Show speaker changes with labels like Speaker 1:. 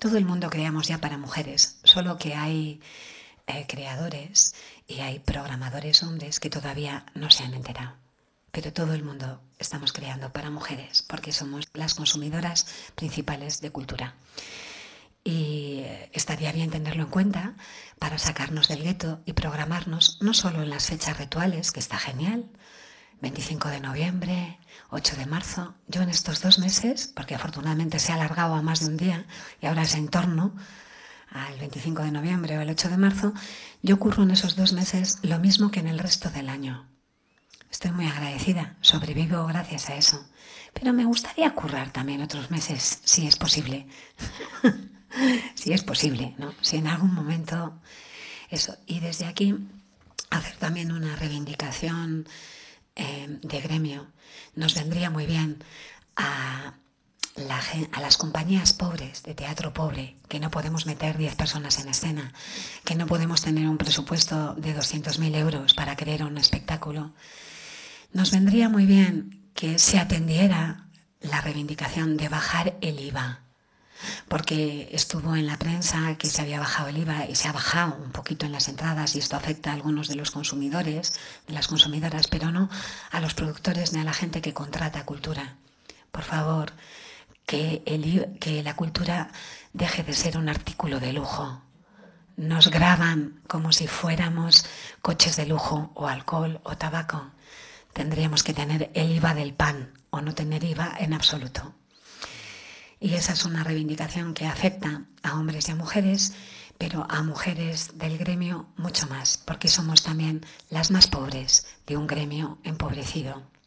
Speaker 1: Todo el mundo creamos ya para mujeres, solo que hay creadores y hay programadores hombres que todavía no se han enterado. Pero todo el mundo estamos creando para mujeres porque somos las consumidoras principales de cultura. Y estaría bien tenerlo en cuenta para sacarnos del gueto y programarnos no solo en las fechas rituales, que está genial, 25 de noviembre, 8 de marzo. Yo en estos 2 meses, porque afortunadamente se ha alargado a más de un día y ahora es en torno al 25 de noviembre o el 8 de marzo, yo curro en esos 2 meses lo mismo que en el resto del año. Estoy muy agradecida, sobrevivo gracias a eso. Pero me gustaría currar también otros meses, si es posible. Si es posible, ¿no? Si en algún momento eso. Y desde aquí hacer también una reivindicación de gremio. Nos vendría muy bien a las compañías pobres, de teatro pobre, que no podemos meter 10 personas en escena, que no podemos tener un presupuesto de 200.000 euros para crear un espectáculo. Nos vendría muy bien que se atendiera la reivindicación de bajar el IVA, porque estuvo en la prensa que se había bajado el IVA y se ha bajado un poquito en las entradas y esto afecta a algunos de los consumidores, de las consumidoras, pero no a los productores ni a la gente que contrata cultura. Por favor, que la cultura deje de ser un artículo de lujo. Nos graban como si fuéramos coches de lujo o alcohol o tabaco. Tendríamos que tener el IVA del pan o no tener IVA en absoluto. Y esa es una reivindicación que afecta a hombres y a mujeres, pero a mujeres del gremio mucho más, porque somos también las más pobres de un gremio empobrecido.